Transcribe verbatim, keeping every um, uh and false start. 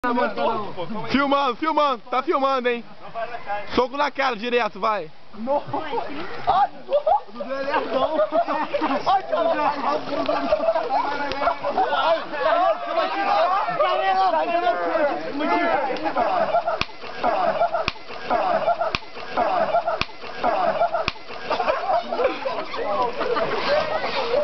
Filmando, filmando, tá filmando, hein? Soco na cara direto, vai. Nossa! Ai, o Dudu é lerdão! Ai, caralho!